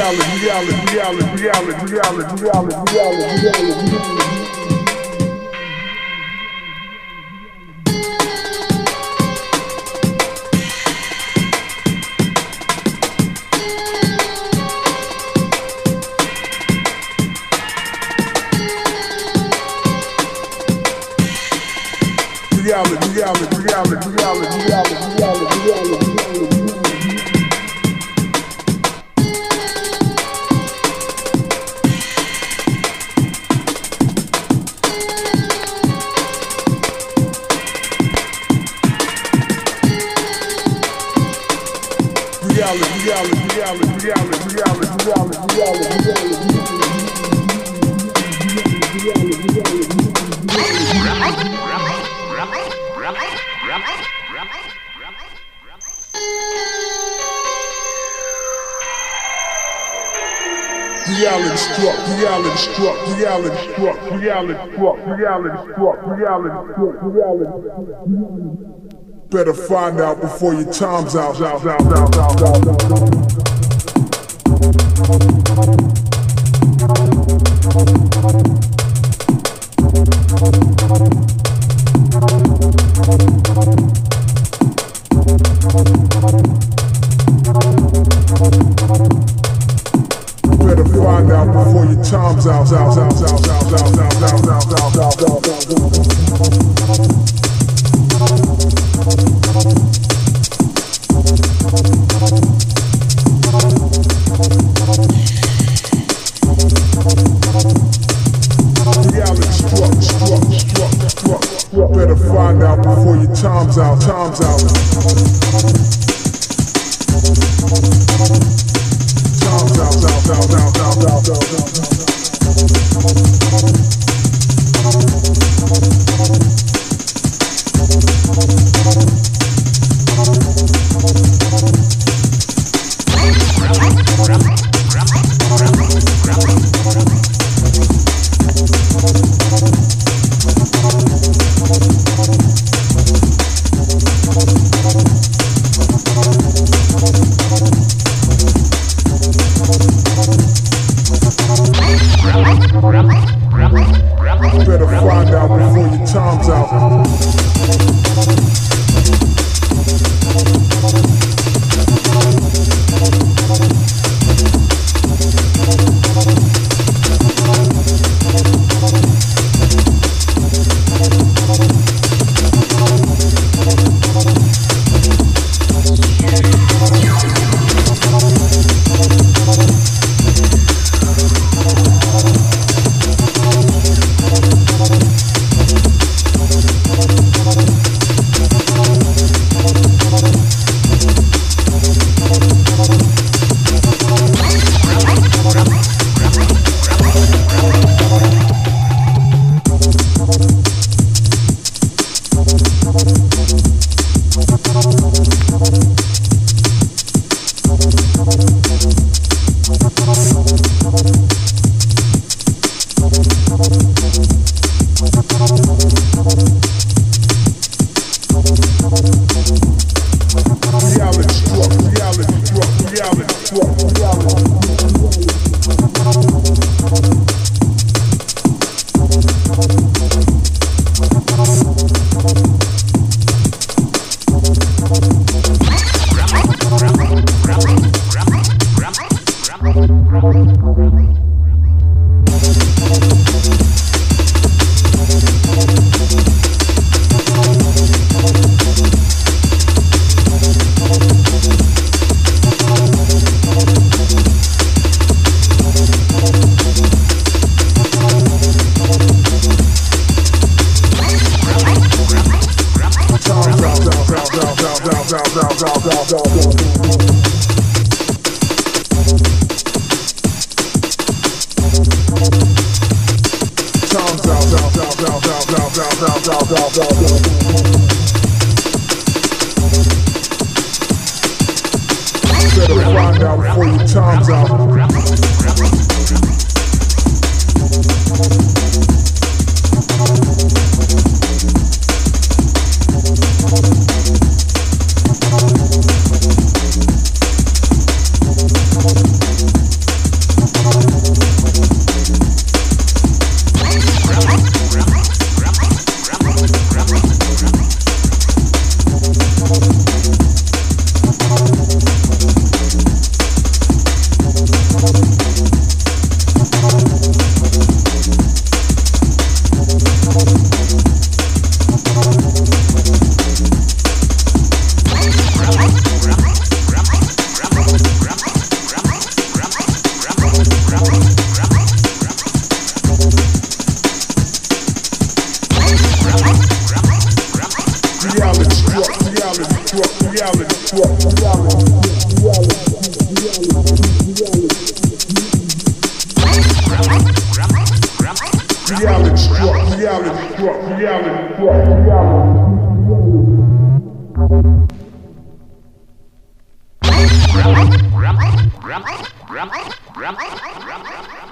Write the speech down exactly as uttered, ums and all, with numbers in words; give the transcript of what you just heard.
reality, reality, reality, reality, reality, reality, reality, reality. Reality, reality, reality, reality, reality, reality, reality. Reality, reality, reality, reality, reality, reality, reality, reality struck, reality struck, reality struck, reality struck, reality struck, reality struck, reality. Better find out before your time's out, out, out, out, out, out, out, out. Better find out before your time's out, out, out, out, out, out, out, out, out, out, out, out, out. Reality struck, struck, struck, struck, struck. Better find out before your time's out, time's out. Time's out, out, out, out, out, out, out, out, out. Better find out before your time's out. Better find out before your time's out. Reality struck, reality struck, reality struck, reality.